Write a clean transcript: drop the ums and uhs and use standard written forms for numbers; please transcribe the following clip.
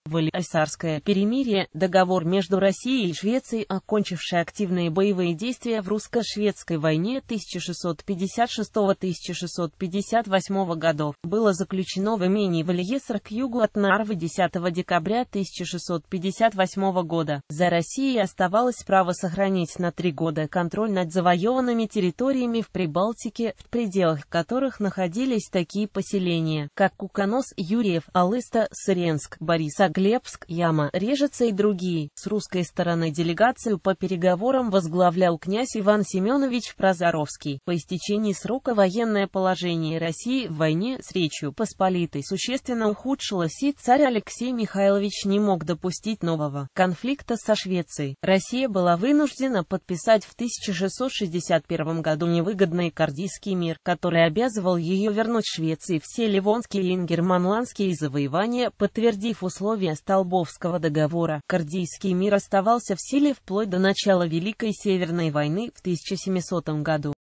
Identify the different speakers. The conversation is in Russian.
Speaker 1: Вальсальское перемирие – договор между Россией и Швецией, окончивший активные боевые действия в русско-шведской войне 1656-1658 годов, было заключено в имении Вальесар к югу от Нарвы 10 декабря 1658 года. За Россией оставалось право сохранить на 3 года контроль над завоеванными территориями в Прибалтике, в пределах которых находились такие поселения, как Куканос, Юрьев, Алыста, Сыренск, Борисоглебск, Яма, Режица и другие. С русской стороны делегацию по переговорам возглавлял князь Иван Семенович Прозоровский. По истечении срока военное положение России в войне с Речью Посполитой существенно ухудшилось, и царь Алексей Михайлович не мог допустить нового конфликта со Швецией. Россия была вынуждена подписать в 1661 году невыгодный Кардийский мир, который обязывал ее вернуть Швеции все ливонские и ингерманландские завоевания, подтвердив условия Столбовского договора. Кардийский мир оставался в силе вплоть до начала Великой Северной войны в 1700 году.